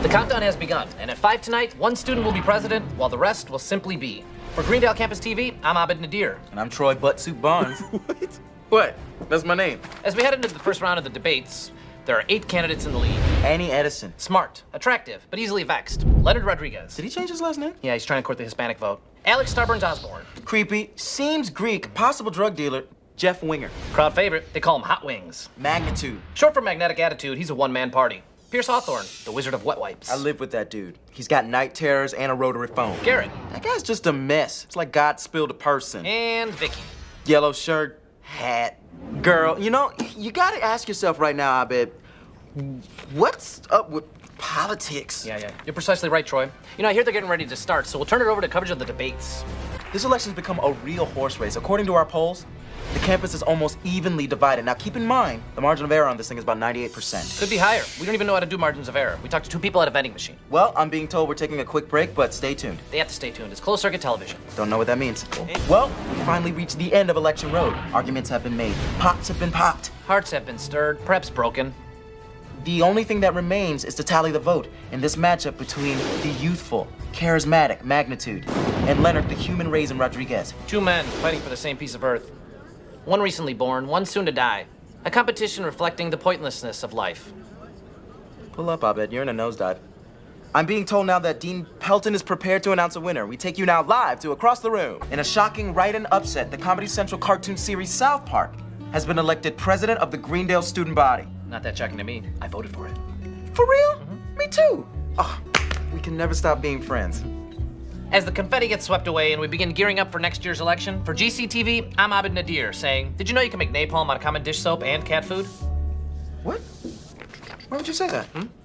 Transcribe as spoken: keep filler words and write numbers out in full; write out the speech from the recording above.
The countdown has begun, and at five tonight, one student will be president, while the rest will simply be. For Greendale Campus T V, I'm Abed Nadir. And I'm Troy Buttsuit Barnes. What? What? That's my name. As we head into the first round of the debates, there are eight candidates in the lead. Annie Edison. Smart, attractive, but easily vexed. Leonard Rodriguez. Did he change his last name? Yeah, he's trying to court the Hispanic vote. Alex Starburns Osborne. Creepy. Seems Greek. Possible drug dealer. Jeff Winger. Crowd favorite, they call him Hot Wings. Magnitude. Short for magnetic attitude, he's a one-man party. Pierce Hawthorne, the Wizard of Wet Wipes. I live with that dude. He's got night terrors and a rotary phone. Garrett. That guy's just a mess. It's like God spilled a person. And Vicky. Yellow shirt, hat, girl. You know, you gotta ask yourself right now, Abed, what's up with politics? Yeah, yeah, you're precisely right, Troy. You know, I hear they're getting ready to start, so we'll turn it over to coverage of the debates. This election's become a real horse race. According to our polls, the campus is almost evenly divided. Now, keep in mind, the margin of error on this thing is about ninety-eight percent. Could be higher. We don't even know how to do margins of error. We talked to two people at a vending machine. Well, I'm being told we're taking a quick break, but stay tuned. They have to stay tuned. It's closed circuit television. Don't know what that means. Well, we finally reached the end of Election Road. Arguments have been made. Pots have been popped. Hearts have been stirred, perhaps broken. The only thing that remains is to tally the vote in this matchup between the youthful, charismatic Magnitude and Leonard the human raisin Rodriguez. Two men fighting for the same piece of earth. One recently born, one soon to die. A competition reflecting the pointlessness of life. Pull up, Abed. You're in a nosedive. I'm being told now that Dean Pelton is prepared to announce a winner. We take you now live to Across the Room. In a shocking write-in upset, the Comedy Central cartoon series South Park has been elected president of the Greendale student body. Not that shocking to me. I voted for it. For real? Mm-hmm. Me too. Oh, we can never stop being friends. As the confetti gets swept away and we begin gearing up for next year's election, for G C T V, I'm Abed Nadir saying, did you know you can make napalm out of common dish soap and cat food? What? Why would you say that? Hmm?